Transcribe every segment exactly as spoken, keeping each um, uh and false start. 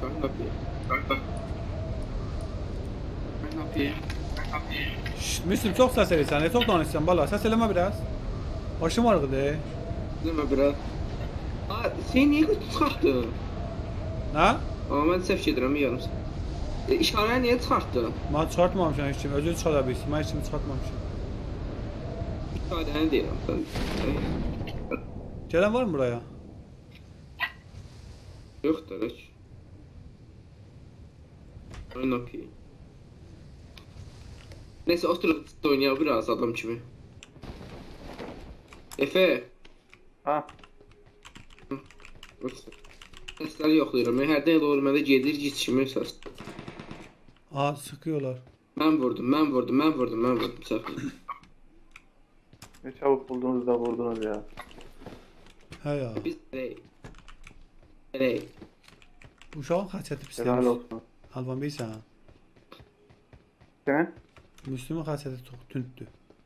Ben kapıyı. Ben kapıyı. Ben kapıyı. Ben kapıyı. Şşt, Müslüm çok ses verirsen, ne çok danışsan bala. Ses eleme biraz. Başım ağrıdı. Değil mi biraz? Aa, sen niye çıxartdın? Ha? Ama mən səhv gedirəm, yarım. E, işarəni niyə çıxartdın? Ben çıkartmamışım hiç kim. Özü çıkartabilirsin. Ben hiç kimi çıkartmamışım. İşarəni deyirəm. Sən... Gelen var mı buraya? Yoxdur, heç. Ben okey. Neyse, oturub oynayaq biraz adam kimi. Efe. Ha. Səsləri yoxlayıram. Hərdən elə olur, məndə gedir, geçişmir səs. Aa sıkıyorlar. Mən vurdum, mən vurdum, mən vurdum, mən vurdum. Səhv. Ne çabuk buldunuz da vurdunuz ya. He ya. Biz nereye? Nereye? Bu uşağın xasiyyəti pis Helal demiş. olsun. Alban bilirsən. Sen? Müslümün xasiyyəti çox tündür.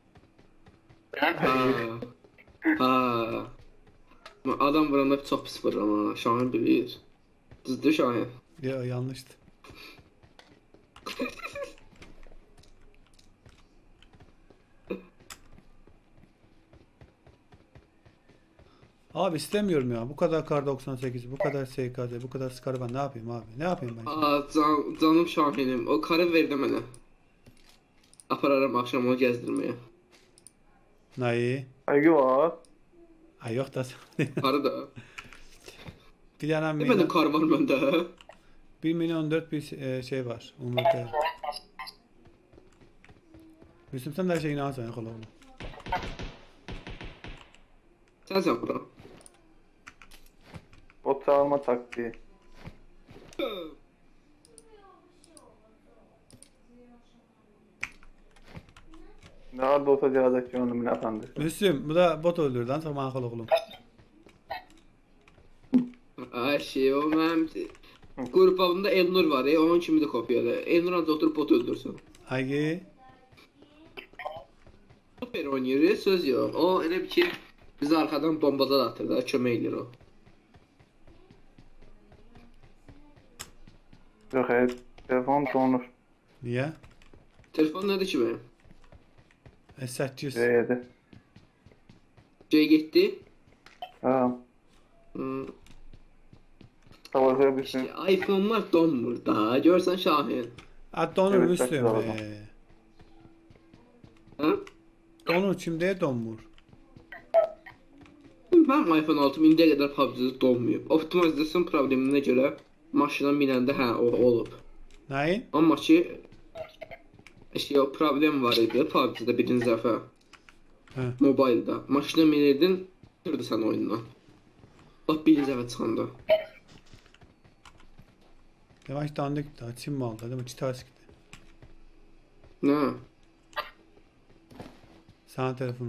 Ha. Ha. Adam vuranda çox pis vurur ama Şahin bilir. Düzdür Şahin. Ya yanlıştı. Abi istemiyorum ya. Bu kadar kar doksan sekiz, bu kadar S K D, bu kadar Scar ben ne yapayım abi? Ne yapayım ben? şimdi? Aa, can, canım Şahinim. O karı verdi mənə. Apararam akşam onu gezdirmeye. Neyi? Saygı var. Ay yok da. Karı da. Bir tane Ne benim milyon, kar var bende. bir milyon dört bir e, şey var. Umut'ta. Müslüm sen de her şeyine inanırsan yok oğlum. Sen sen bura. Bot alma taktiği. Nerede olsa cihazaki onu efendi. Müslüm bu da bot öldürdü lan çok makul oğlum. Ay şey o mənim qrupumda Elnur var ya, onun kimi də kopyalı. Elnur ancaq oturub bot öldürsün. Haydi. Super oynayır, söz yox. O elə bir ki bizi arxadan bombalar atır da, kömək edir o. Yok evet. Telefon donur. Niye? Telefon nədir ki mənim? S sekiz yüz. C yedi. Şey getdi. Ha. Hmm. Savaşabilirsin. İşte iPhone'lar donmur da. Görsən Şahin. Ha donur Evet, Müslüm. sekiz aldım. Ee, Ha? donur kimdeye donmur. Mənim iPhone altım indiyə qədər P U B G-də donmuyub. Optimizasyon probleminə görə maşına minəndə hə o olub. Neyin? Amma ki işte o problem var idi P U B G-də birinci dəfə. Hə. Mobildə. Maşına minirdin, tuturdu sən oyundan. Bax birinci dəfə çıxanda. Yavaş dandik da Çin mi aldı değil mi? Çita sıktı. Nə? Sana telefonu.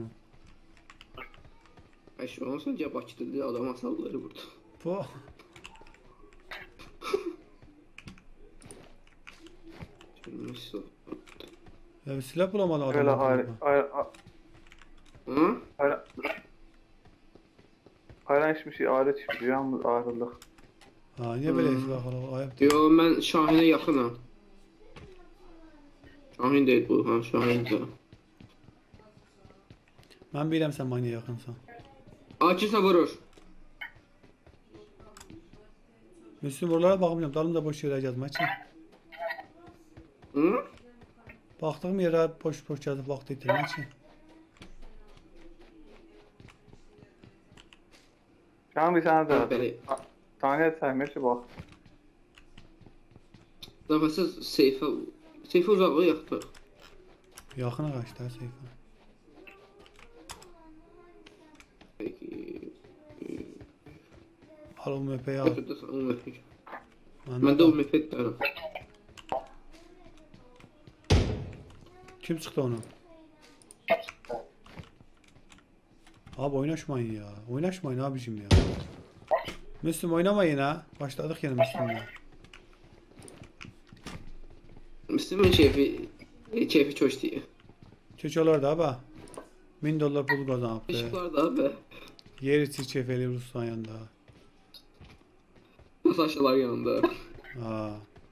Ay şu an sonra Bakıda adam asalları burada. Bu. Nasıl? Ya bir silah bulamadı adam. Öyle hayır. Hayır. Hı? Hayır. Hayır hiçbir şey alet hiçbir şey yalnız ağırlık. Ha niye böyle silah var? Ayıp. Yo mən Şahinə yaxınam. Şahin deyil bu, ha Şahin də. Ben bilirəm sen bana yakınsan. Akifə vurur. Müslüm buralara bakmayacağım. Dalımda boş yere yazma için. Hı? Baktığım yere boş boş yazıp vakti yitirmek için. Şu an bir tane Ha, daha. bəli. Tane saymış bak. Dəfəsiz seyfə seyfə uzaqlığı yaxdır. Yakına kaçtı her sayfa. Peki. Al o M P'yi al. Götürdü sən onu öpük. Bende Məndə o de- mepet də var. Kim çıktı onu? Abi oynaşmayın ya. Oynaşmayın abicim ya. Müslüm oynamayın ha. Başladık yine Müslüm'le. Müslümün keyfi keyfi çox deyir. Çöçüyorlar da abi. Bin dolar pul kazanıp. Işıqlar da abi. Yer içi çefeli Ruslan yanında. Nasıl aşılar yanında. Aa.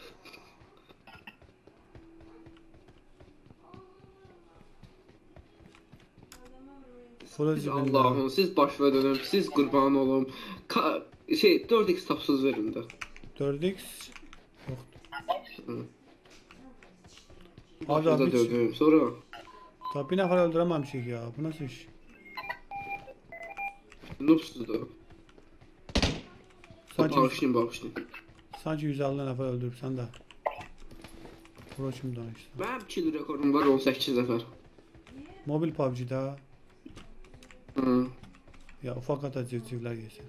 Full Siz cibində. Allah'ım, siz başına dönüm, siz qurban olum. Ka şey dört x tapsız verin də. dört x. Hı. Abi Başınıza abi. döndüm. Sonra Tabi bir nəfər öldürəməmişik ya. Bu nasıl iş? noobsuz da. Sanki, Bağışlayın, bağışlayın. sanki yüz əlli nəfər öldürübsən də. Bura kim danışdı? Mənim kill rekordum var on səkkiz nəfər. Mobil P U B G-də. Hı. Ya ufak ata civcivlər yesin.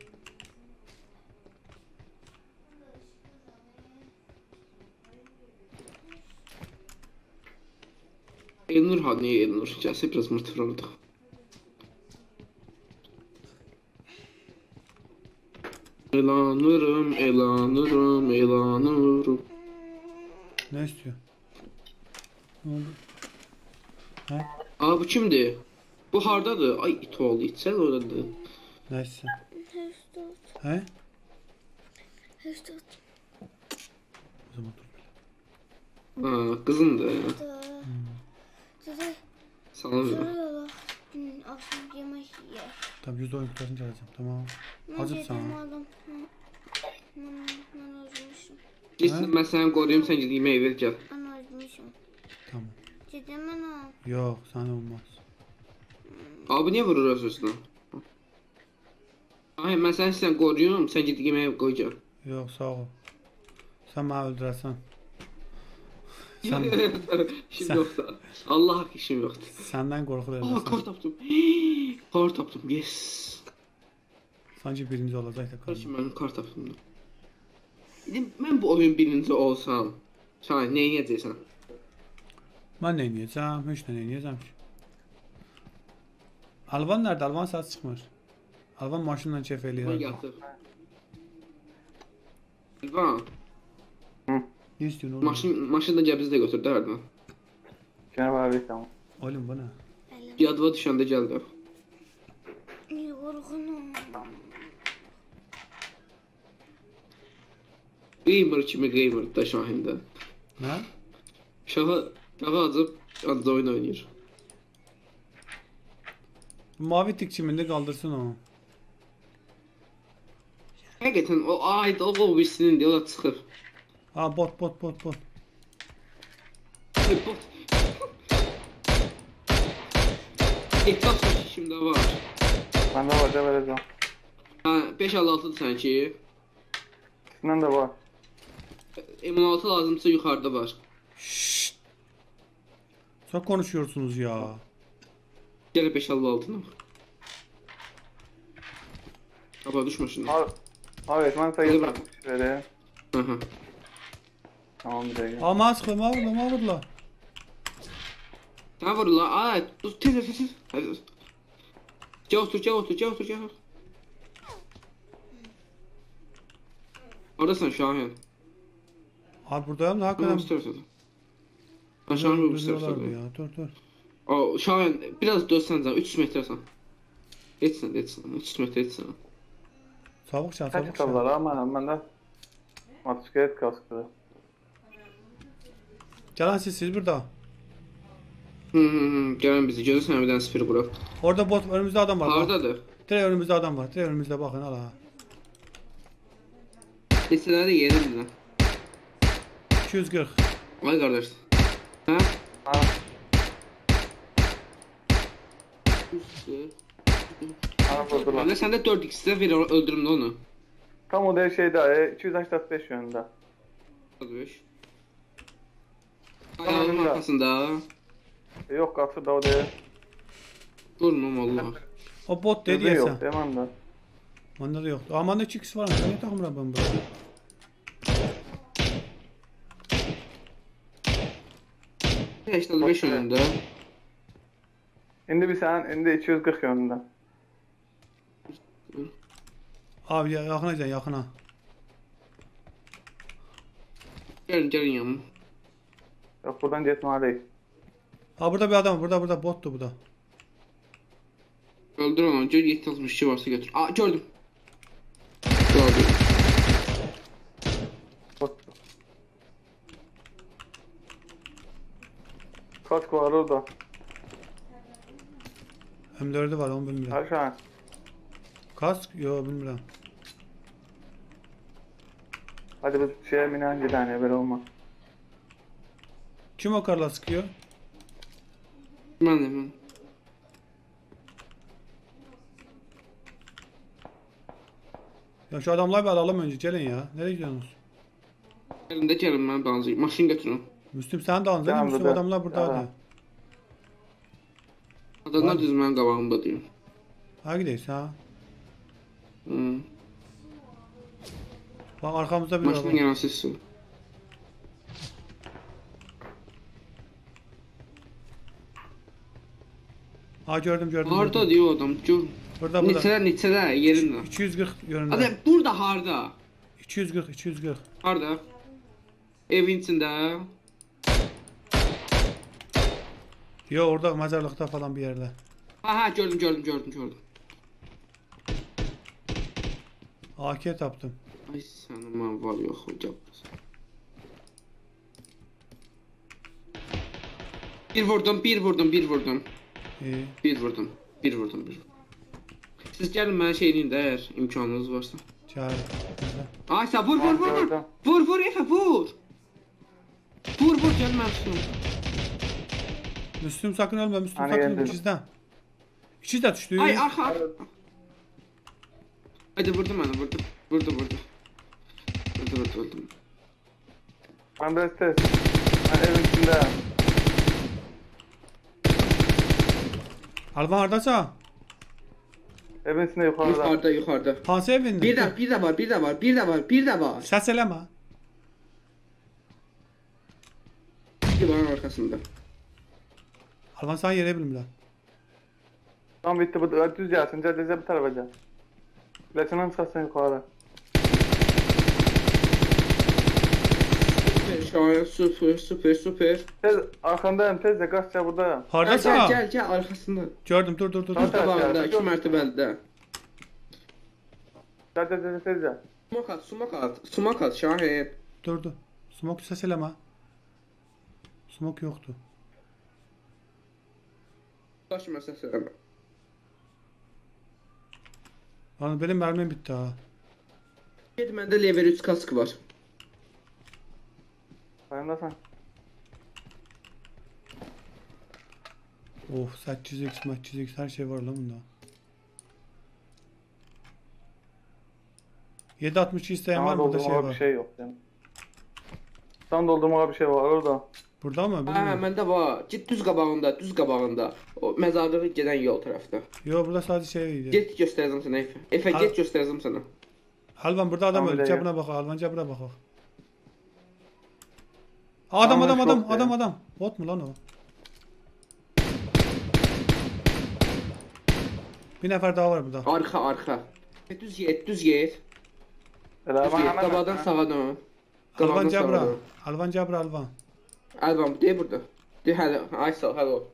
Elnur ha, niye Elnur? Gəlsə biraz mırtır oldu. Elanırım, elanırım, elanırım. Ne istiyor? Ne oldu? Hə? Aa bu kimdir? Bu hardadır? Ay it oldu, itsəl oradadır. Nə istəyirsən? Hestot. Hə? Hestot. O zaman dur. Ha, qızındır. Dede, Sana sonra ver. yola. Dün akşam yemek yer. Tamam yüzde on kurtarınca çalacağım. Tamam. Ben Hazır dedim sana. adam. Ben, ben özmüşüm. Gitsin mən səni qoruyum, sən gidib yemək ver gəl. Ben özmüşüm. Tamam. Dedim ben o. Yok sana olmaz. Abi niyə vurur öz-özünə? Ay mən səni sən qoruyum, sən gidib yemək qoy gəl. Yok sağ ol. Sen beni öldürəsən. Sen... Sen, işim sen- yoxdur. Allah haqq işim yoxdur. senden korkulur. Aa kar tapdım. Kar tapdım. Yes. Sanki birinci olacak da Kardeşim kaldı. ben kar tapdım. da. İndi mən bu oyun birinci olsam, sən nə edəcəksən? Ben ne yiyeceğim? Hiç ne yiyeceğim ki? Alvan nerede? Alvan saat çıkmış. Alvan maşınla çef Mən eləyir. yatır. İlvan, Ne istiyorsun oğlum? maşın maşını da gəl bizi də götür də hərdən. Cenab abi tamam. Oğlum bu ne? Elim. Yadıva düşəndə gəl də. Yorgunum. Gamer kimi gamer da Şahində. Ne? Şaha, şaha acıb adda oyun oynayır. Bu mavi tik çiminde kaldırsın o. Həqiqətən o ayda o birisinin deyə o da çıxır. Ha bot bot bot bot. Ay, bot. Ehtiyat şimdə var. Bende var da vereceğim. Hə, beş elli altıdır sənki. İkisinden de var. M on altı lazımsa yuxarıda var. Şşşt. Çok konuşuyorsunuz ya. Gələ beş elli altına. Aba düşmə şimdi. Abi, abi ben sayı Hadi bırakmış şöyle. Hı hı. Tamam bir dakika. Ama sıkı mağırla mağırla. Nə var la? Ay, dur, tez tez tez. Hadi. Gəl otur, gəl otur, gəl otur, gəl. Oradasan Şahin. Abi buradayım da Tamam, hakikaten. istersen. Ben Şahin bu Duruyorlardı istersen. ya. Dur dur. O Şahin biraz dözsən can, üç yüz metrəsən. Etsən, etsən, üç yüz metrə etsən. Çabuk çal Kaç çabuk çal. kaldılar ama ben de motosiklet kaskı. Gelen siz siz burada. Hı hı hı, gələn bizi gözürsən bir dənə spiri quraq. Orada bot önümüzde adam var. Bak. Hardadır? Direkt önümüzde adam var. Direkt önümüzde bakın hala. Hissələri yerindir. iki yüz kırk. Ay qardaş. Hə? Ha, bana vurdular. Məndə səndə dörd x-də ver öldürüm də onu. Tam o da şeyde e, iki yüz altmış beş yönünde. beş. Ayağının arxasında. E, yok kapı da o değil. Durmam Allah. O bot dedi Dedi ya yok sen. demem de. Onda da yoktu. Ama da iki x var. Niye takımlar ben burada? səksən beş önündə. Şimdi bir sen, şimdi iki yüz kırk yönünde. Abi ya- yakına gel yakına. Gəlin, gəlin yanıma. Yok buradan Cetmali. Ha burada bir adam var. Burada burada bottu bu da. Öldür onu. Gör yeddi altmış iki varsa götür. Aa gördüm. Gördüm. Bot. kask var orada. M dördü var onu bilmirəm. Her şey. Kask? Yo bilmirəm. Hadi biz şeye minen gidelim ya böyle olmaz. Kim o karla sıkıyor? Mən də mən. Ya şu adamlar bir alalım önce gelin ya. Nereye gidiyorsunuz? Əlində gəlin mən banzı. Maşın götürün. Müslüm sen de alın. Zaten Tamam, Müslüm burada. adamlar burada Aha. hadi. Adamlar düz mənim qabağımda deyir. Ha gideyiz ha. Hı. Bak arkamızda bir Maşının araba. gələn səsi. Ha gördüm gördüm. Harda gördüm. diyor adam. Gör. Burada burada. Neçələr, neçələr yerimdə. iki yüz kırk yönünde. Adam burada harda? iki yüz kırk iki yüz kırk. Harda? Evin içində. Yo orada mezarlıkta falan bir yerde. Ha ha gördüm gördüm gördüm gördüm. A K taptım. Ay sənin mən var yox o gəl. Bir vurdum, bir vurdum, bir vurdum. İyi. Bir vurdum, bir vurdum, bir. Siz gəlin mənə şey eləyin də əgər imkanınız varsa. Çağır. Ay sən vur vur vur vur. Gördüm. Vur vur Efe vur. Vur vur gəl mən tutun. Müslüm sakın ölme Müslüm Hani sakın geldim. ikizden. İkiz de düştü. Ay arxa. arxa. Hadi vurdu məni, vurdu. Vurdu vurdu. Vurdu vurdu vurdu. Ben de test. Ben evin içinde. Alvan haradasa? Evin içinde yukarıda. Yuxarıda, yuxarıda. Hansı evinde? Bir də, bir də var, bir də var, bir də var, bir də var. Ses eleme. Divarın arxasında. Alvan sen yere bilmirəm. Tam bitti bu düz gelsin. Caddece bir tarafa gel. Laçından çıkarsın yukarı. Şahane, süper, süper, süper. Tez arkandayım tez de kaçça buradayım. Gəl, Haradasa? gəl, gəl, gəl, arxasında. Gördüm dur dur dur. Tamam. dur. Qabağında, iki mərtəbəlidə. Caddece tez gel. Sumak at, sumak at, sumak at Şahin. Dur dur. Smoke ses eleme. Smoke yoktu. Baş məsələsi eləmə. Lan benim mermim bitti ha. Ged, məndə level üç kask var. Sayımdasan. Of sekiz yüz x sekiz yüz x her şey var lan bunda. yedi altmış isteyen var Sana mı? Burada şey doldurmağa bir var. şey yok yani. Sana doldurmağa bir şey var orada. Burada mı? Hə, Bilmiyorum. məndə var. Git düz qabağında, düz qabağında. O məzarlığa gedən yol tərəfdə. Yo burada sadece şey idi. Get göstərəcəm sənə Efe. Efe Ha. get göstərəcəm sənə. Alvan burada adam Tamam, öldü. bir de Cebine bak. Alvan cebine bak. Adam Tamam, adam çok adam ya. adam adam. Bot mu lan o? Bir nefer daha var burada. Arxa, arxa. Get düz get, düz get. Elə Düz ben get, hemen. qabaqdan sağa dön. Alvan Qabaqdan sağa Cabra. dön. Alvan Cabra Alvan. Əlvan, deyir burada. Deyir hələ, ay sağ, hello.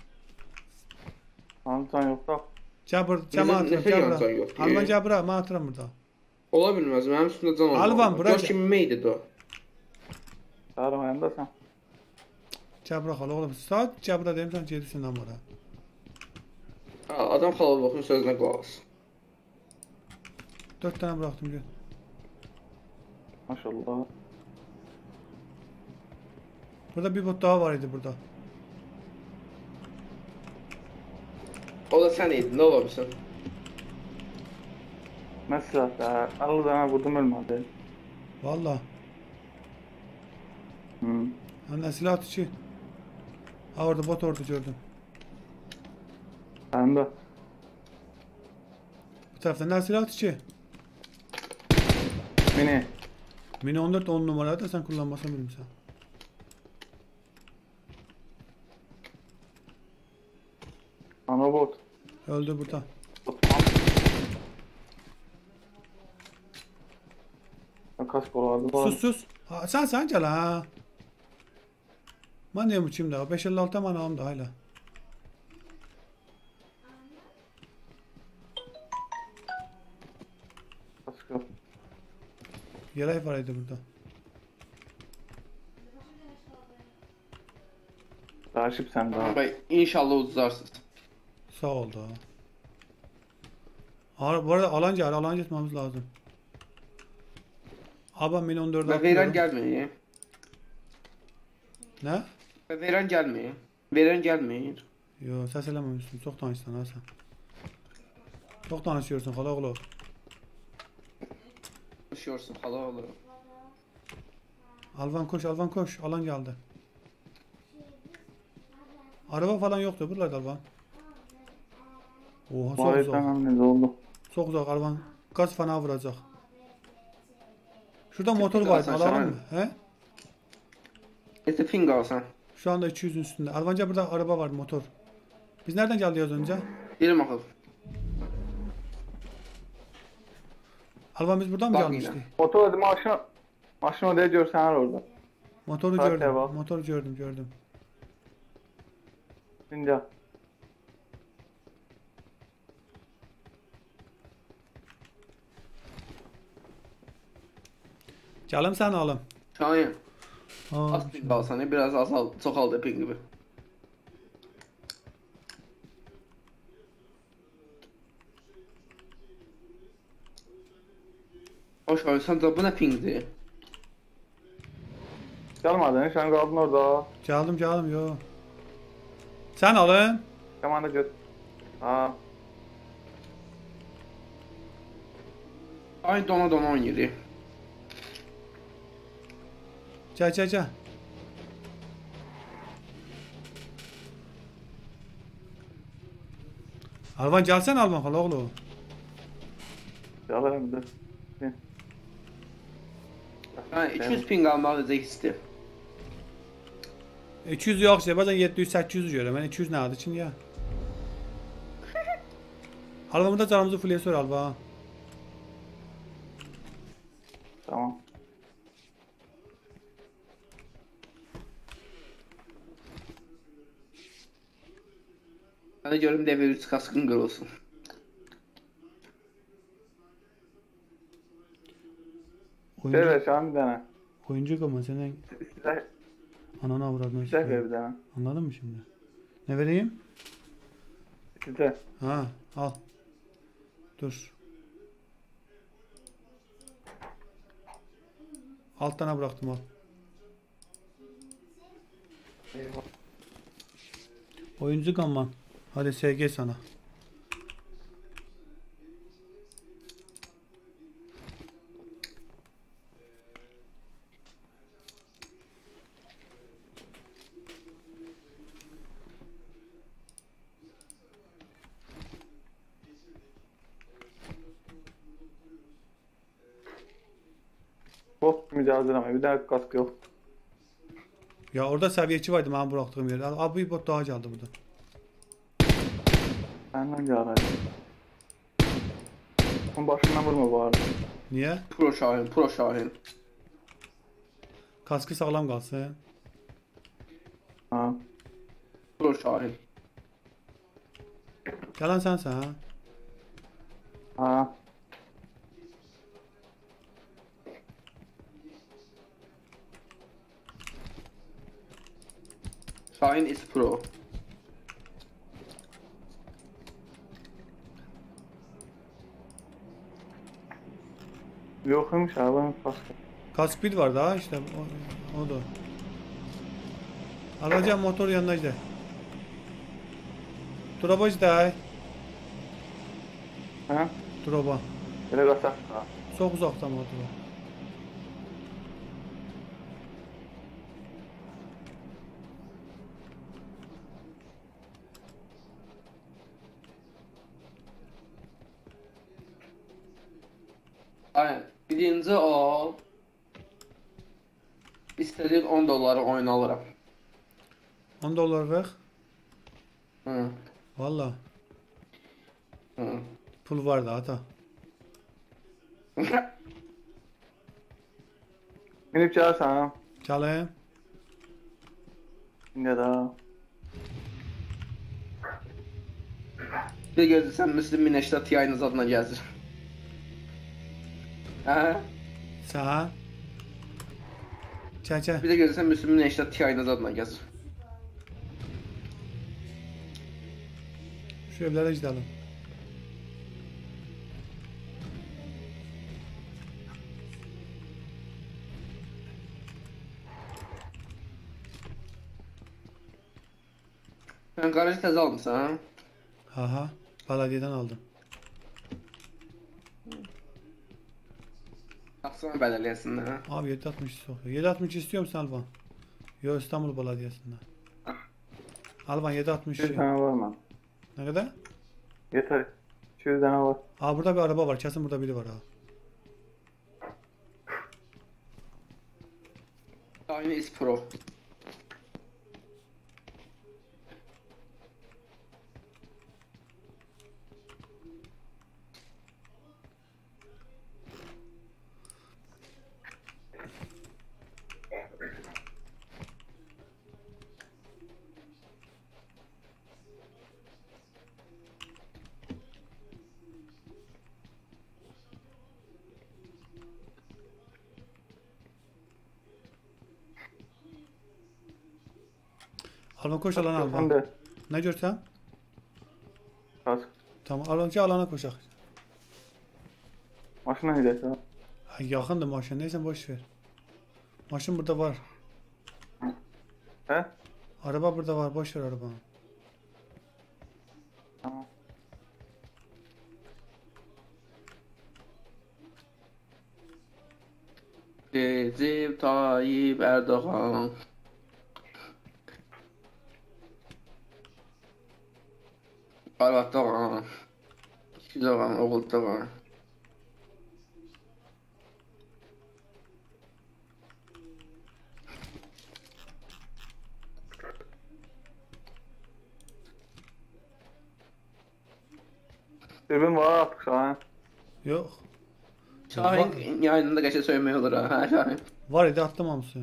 Anlatan yok da. Cabra, Necə- Cama atıram necə yancan Cabra. yox? Alvan Ee? Cabra, ma atıram burada. Ola bilməz, mənim üstümdə can olmalı. Alvan, bura Gör gəl. kimi meydi o. Çağırma yanındasın. Cabra xala oğlum. Saat Cabra deyim sen cedisin lan burada. Ha, adam xalalıqın sözünə qulaq as. Dört tane bıraktım gel. Maşallah. Burada bir bot daha var idi burada. O da sən idin, nə olamısan? Mesela da elli tane vurdum ölmedi. Valla. Hı. Anne silah atışı. Ha orada bot orada gördüm. Ben de. Bu tarafta ne silah atışı? Mini. Mini on dört on numara da sen kullanmasan bilmiyorum sen. Anabot. Öldü burada. Kask olardı. var. Sus sus. Ha, sen sen gel ha. Ben diyorum içimde. beş elli altı man alım da hala. Kask yok. Yelay var idi burada. Raşip sen daha. Bey, inşallah uzarsınız. Sağ ol da. Ar bu arada alanca ara alanca etmemiz lazım. Abi ben beni on dörde Ve veren atmıyorum. gelmiyor. Ne? Ve veren gelmiyor. Veren gelmiyor. Yo ses elememişsin. Çok tanıştın ha sen. Çok tanışıyorsun hala oğlum. Konuşuyorsun hala olur. Alvan koş Alvan koş. Alan geldi. Araba falan yoktu. Buralarda Alvan. Oha çok uzak. Muhabbetten ne oldu? Çok uzak Alvan. Gaz fena vuracak. Şurada motor var. Alsan Alalım şahane. mı? He? Ete ping alsan. Şu anda iki yüzün üstünde. Alvanca burada araba var motor. Biz nereden geldik az önce? Yerim akıl. Alvan biz buradan mı Bak gelmiştik? yine. Motor hadi maşın. Maşın odaya görsen orada. Motoru Saate gördüm. bak. Motoru gördüm gördüm. Şimdi. Çalım sen alım. Şahin. Aa, Az ping alsan. Biraz azal. Çok aldı ping gibi. Hoş Şahin sen de bu ne pingdi? Çalmadın. Şu an kaldın orada. çaldım çaldım yo. Sen alın. Kamanda göt. Ha. Ay dona dona oynuyor. Çay çay çay. Alvan gelsen Alvan hala oğlum. Çalarım dur. Ha iki yüz ping almalı da isti. iki yüz yok işte bazen yedi yüz sekiz yüz görüyorum. Ben iki yüz ne adı için ya. Alvan burada canımızı fulleye sor Alvan. Tamam. Hadi görüm devir üç kaskın gör olsun. Şey Oyuncu, ver şu an bir tane. oyuncu ama senin Silah, anana avradına silah ver çıkıyor. bir tane. Anladın mı şimdi? Ne vereyim? Silah. Ha al. Dur. Alt tane bıraktım al. Oyuncu gamman. Hadi S G sana. Bot mücadele ama bir tane kask yok. Ya orada seviyeci vardı ben bıraktığım yerde. Abi bir bot daha geldi burada. Benden geldi. Onun başından vurma bu arada. Niye? Pro Şahin, Pro Şahin. Kaskı sağlam kalsın. Ha. Pro Şahin. Yalan sensin ha. Ha. Şahin is Pro. Yokmuş abi benim kaskı. Kask bir var daha işte o, o da. Alacağım motor yanına işte. Turaba işte. Ha? Turaba. Böyle kasak. Ha. Çok uzaktan motor. Aynen. Birinci al. İstediğin on doları oyun alırım. on dolar ver. Hı. Valla. Hı. Pul var da ata. Binip çağırsan ha. Çalayım. Şimdi daha. Bir gözlesen Müslüm Mineş'te T I'niz adına gezdir. Ha? Sen. Çay çay. Bir de gözlesen Müslüm Mineş'te T I'niz adına gezdir. Şu evlere gidelim. Sen garajı təzə almısan, ha? Aha. Belediyeden aldım. Taksana bələdiyyəsindən, ha? Abi yedi altmış sokuyor. yedi altmış istiyor musun Alban? Yok İstanbul Belediyesi'nden. Alban yedi altmış. iki yüz tane var mı? Ne kadar? Yeter. iki yüz tane var. Aa burada bir araba var. Kesin burada biri var ha. Aynı S Pro. Alban koş alana Ben Alban. de. Ne görsen? Kask. Tamam Albanca alana koşak. Maşına gidersin. Ay, yakındı maşın. Neyse boş ver. Maşın burada var. He? Araba burada var. Boş ver arabanı. Tamam. Recep Tayyip Erdoğan. Arvadda var. İki de var, oğulda var. Dürbün var artık şu an. Yok. Şahin yayınında geçe söylemeyi olur ha. Ha Şahin. Var idi attım hamısı.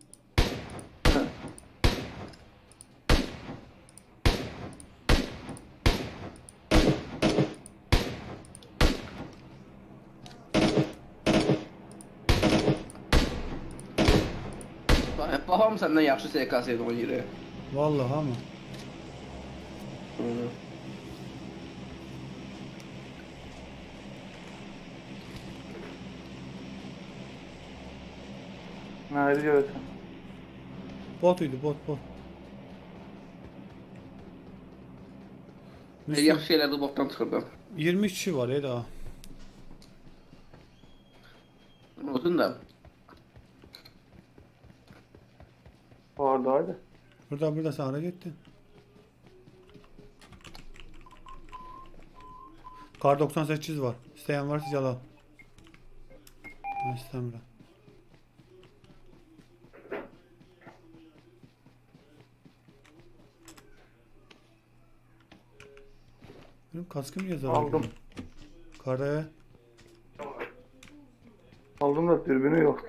Babam senden yaxşı S K S oynayır. Vallahi ama. Nerede görüyorsun? Botuydu bot bot. Bir Müslüm, yaxşı şeyler de botdan çıxırdı. yirmi üç kişi var ya daha. Olsun da. Oradaydı. Burada burada sana gitti. Kar doksan sekiz var. İsteyen varsa gel al. Ben istemiyorum. Benim kaskım niye zarar Aldım. görüyor? Karaya. Aldım da dürbünü yok.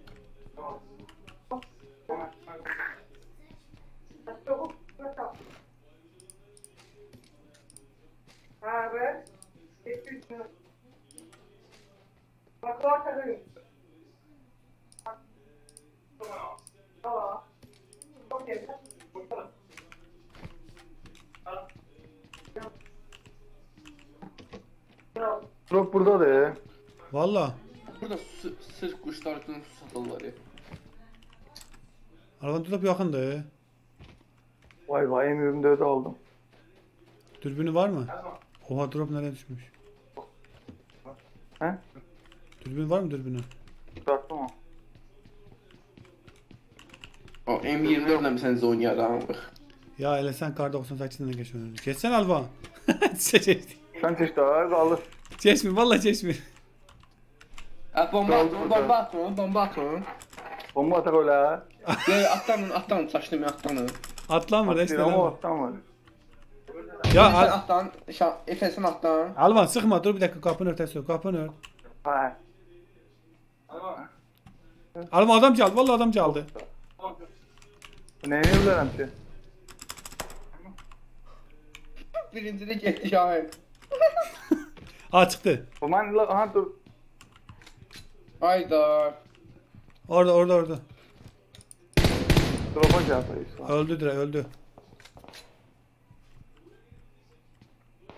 Drop burada da ya. Valla. Burada sı- sırf kuşlar üçün su satırlar ya. Arabanın tutup yakındı. Vay vay M yirmi dört aldım. Dürbünü var mı? Oha drop nereye düşmüş? He? Dürbün var mı dürbünü? Bıraktım o. O M yirmi dörtle mi sen oynayar ha? Ya hele sen kar doksan sekizden geç önünü. Geçsen Alba. Geçti. Sen çeşit daha kalır. Geçmi valla geçmi. Ha bomba Kaldı atın, burada. bomba atın, bomba atın. Bomba atar öyle ha. Ya atlanın, atlanın, saçlım atlanın. Atlanma Değil reçten ama Alba. attan var. Ya Efes Al atlan, şa- Efes'in atlan. Alban sıkma dur bir dakika kapını örtesi kapını ört. Hay. Alban adam çaldı valla adam çaldı. Neyini bilerim ki? Birinci de gitti Şahin. Ha çıktı. Bu man la aha dur. Hayda. Orada orada orada. Drop'a cevap veriyorsun. Öldü direkt öldü.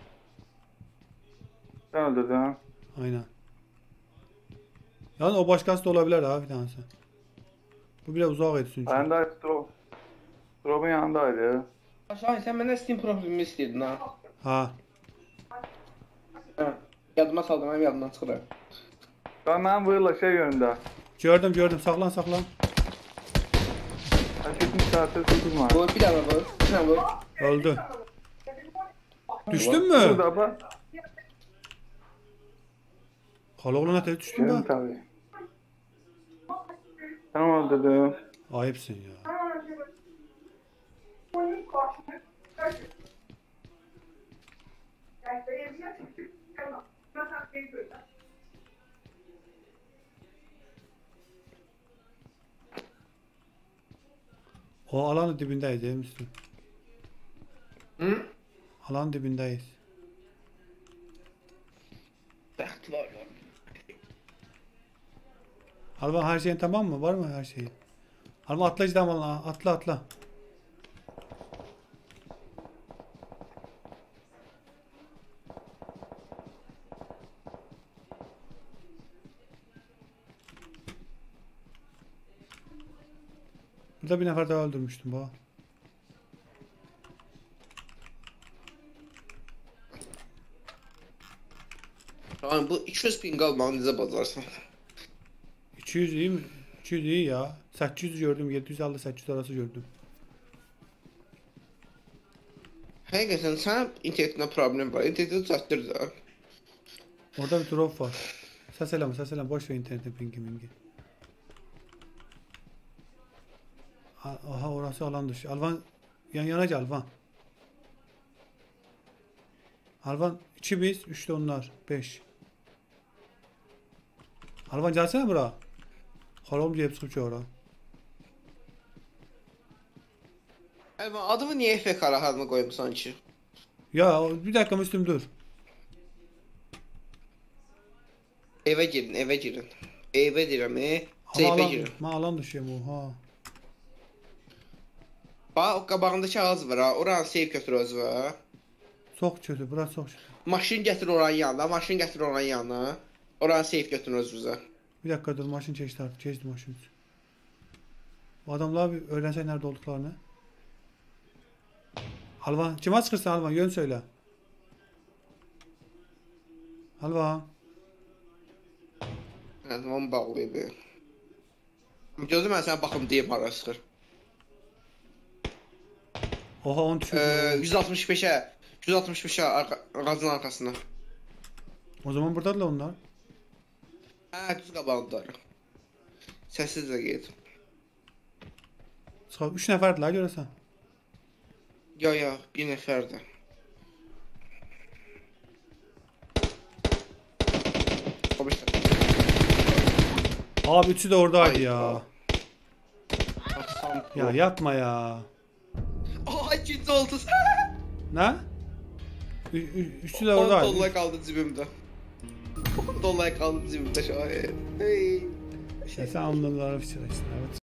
Sen öldürdün ha. Aynen. Yani o başkası da olabilir ha bir tanesi. Bu bile uzak etsin çünkü. Ben de Strop. Strop'un yanındaydı ya. Şahin sen məndən Steam profilimi istəyirdin ha. Ha. Hə. Yadıma saldım, mənim yadımdan çıxır. Ben ben vurla şey yönünde. Gördüm gördüm. Saklan saklan. Ben gitmiş saattir tutulma. Vur, bir daha vur. Bir daha vur. Öldü. Düştün mü? Burada bak. Kaloğlu'na ateş düştün Gelin mü? tabii. Tamam öldürdüm. Ayıpsın ya. O alanın dibindeyiz değil mi Müslüm? Hı? Alanın dibindeyiz. Bəxt var ya. Alvan her şeyin tamam mı? Var mı her şeyin? Alvan atla cidden alana. Atla atla. Burada bir nefer daha öldürmüştüm bu. Şahin bu iki yüz ping almağı necə bacarsan? iki yüz iyi mi? iki yüz iyi ya. sekiz yüz gördüm. yedi yüz elli sekiz yüz arası gördüm. Həqiqətən sən internetində problem var. İnterneti çatdır da. Orada bir drop var. Ses eleme ses eleme. Boş ver internete pingi mingi. A- Aha orası alan dışı. Alvan yan yana gel Alvan. Alvan iki biz, üç de onlar. beş. Alvan gelsene bura. Halom gelip çıkıp ora. Əlvan, adımı niyə F K rahatına qoymusan ki? Ya o- bir dakika Müslüm dur. Evə girin, evə girin. Evə deyirəm, e. Ama Seyfə alan, girin. ma alan dışıyım oha. Bax, o qabağındakı ağız var ha. Oranı seyf götür özü var. Çok kötü bura çok kötü. Maşın gətir oranın yanına, maşın gətir oranın yanına. Oranı seyf götür özünüzə. Bir dakika dur maşın çeşti artık. Çeşti maşın. Bu adamlar bir öğrensek nerede olduklarını. Alvan. Kime sıkırsın Alvan? Yön söyle. Alvan. Hə, tamam bağlayıb. Gözüm mən sənə baxım deyim hara sıxır. Oha on düşürdü. Ee, yüz altmış beşə, yüz altmış beşə arka, ağacın arkasına. O zaman buradadılar onlar. Hə, düz qabağındadır. Səssizcə get. Sıkar. Üç neferdiler göresen. Yo yo, bir nəfərdir. O bir Abi üçü de oradaydı Ay, ya. Baksam. Ya yapma ya. Aa, ikinci oldu. Ne? Ü ü üçü de on oradaydı. dollar kaldı cibimde. on dollar kaldı cibimde şu an. Hey. Ya sen onları işte. Evet.